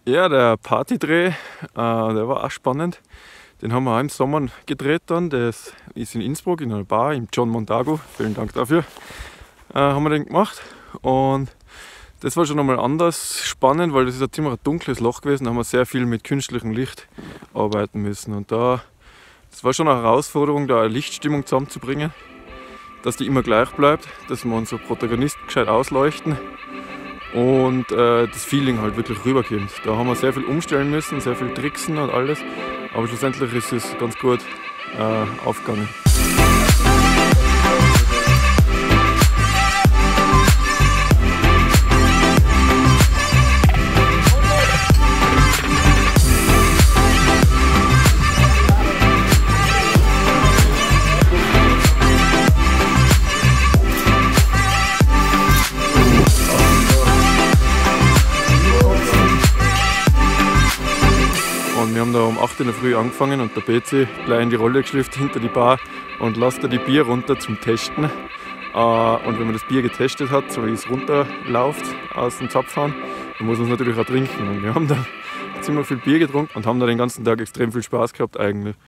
Ja, der Partydreh, der war auch spannend. Den haben wir auch im Sommer gedreht dann. Das ist in Innsbruck in einer Bar, im John Montagu. Vielen Dank dafür. Haben wir den gemacht. Und das war schon einmal anders spannend, weil das ist ein ziemlich dunkles Loch gewesen. Da haben wir sehr viel mit künstlichem Licht arbeiten müssen. Und das war schon eine Herausforderung, da eine Lichtstimmung zusammenzubringen, dass die immer gleich bleibt, dass wir unsere Protagonisten gescheit ausleuchten und das Feeling halt wirklich rüberkommt. Da haben wir sehr viel umstellen müssen, sehr viel tricksen und alles, aber schlussendlich ist es ganz gut aufgegangen. Und wir haben da um 8 in der Früh angefangen und der PC gleich in die Rolle geschlüpft hinter die Bar und lasst da die Bier runter zum Testen. Und wenn man das Bier getestet hat, so wie es runterläuft aus dem Zapfhahn, dann muss man es natürlich auch trinken. Und wir haben da ziemlich viel Bier getrunken und haben da den ganzen Tag extrem viel Spaß gehabt eigentlich.